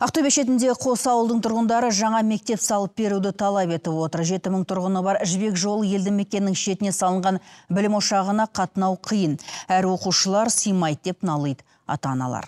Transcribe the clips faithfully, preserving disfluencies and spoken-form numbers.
Ақтөбе шетінде Қос ауылдың тұрғындары жаңа мектеп салып беруді талап етіп отыр. жеті мың тұрғыны бар Жібек жолы елді мекеннің шетіне салынған білім ошағына қатынау қиын. Әр оқушылар сыймайды деп налиды ата-аналар.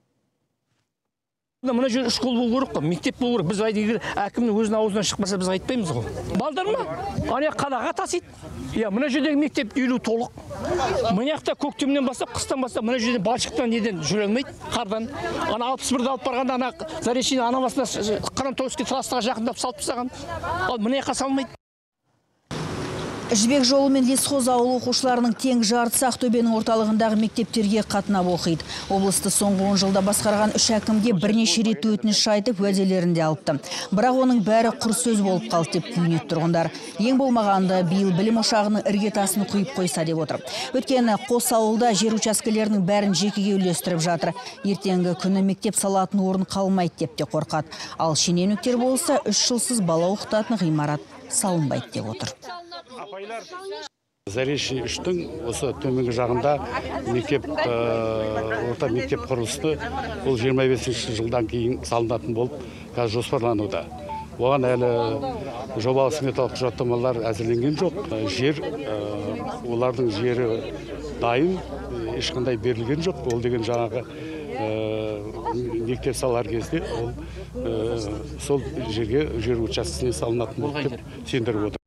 Мына жер школ болу керек, мектеп болу керек. Біз егер әкімнің өзінің аузынан шықпаса, біз айтпаймыз ғой. Балдар ма? Ана қалаға тасиды. Я, мына жердегі мектеп үйлі толық. Мына жақта көктемнен бастап, қыстан бастап, мына жерден балшықтан неден жүре алмайды, қардан. Ана алпыс бірді алып барғанда ана Заречный анамасына Қырантойский трастыға жақындап салып тастаған. Ал мына жаққа салмайды. Жібек жолы мен Лесхоз ауыл оқушыларының тең жартысы Ақтөбенің орталығындағы мектептерге қатынап оқиды. Облысты соңғы он жылда басқарған үш әкімге бірнеше рет өтініш айтып, уәделерін де алыпты. Бірақ оның бәрі құр сөз болып қалды деп күйінеді тұрғындар. Ең болмағанда биыл білім ошағының іргетасын құйып қойса деп отыр. Өйткені Қос ауылда жер учаскелерінің бәрін жекеге үлестіріп жатыр. Ертеңгі күні мектеп салатын орын қалмайды деп те қорқады. Ал шенеуніктер болса үш жылсыз бала оқытатын ғимарат салынбайды деп отыр. Заречный үштің осы төменгі жағында мектеп, орта мектеп құрылысы бұл жиырма бесінші жылдан кейін салынатын болып қазір жоспарлануда. Оған әлі жобалық сметалық құжаттамалар әзірленген жоқ. Жер, олардың жері дайын, ешқандай берілген жоқ. Ол деген жаңағы мектеп салар кезде ол сол жерге жер учаскесіне салынатын болып деп сендіріп отыр.